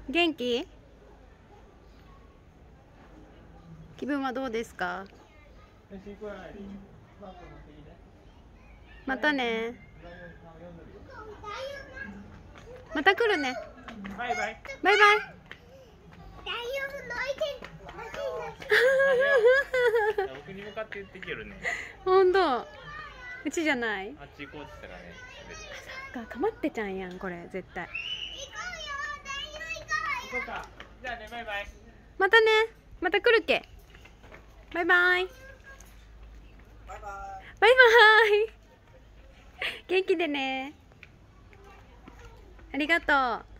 元気？気分はどうですか？またね。また来るね。 バイバイ。 バイバイ。 僕に向かって言ってきよるね。 ほんと。うちじゃない？ あっち行こうって言ったらね。 そっか、かまってちゃんやん、これ、絶対。 行こうか。じゃあね、バイバイ。 またね。また来るっけ。バイバイ。 バイバイ。 バイバイ。元気でね。ありがとう。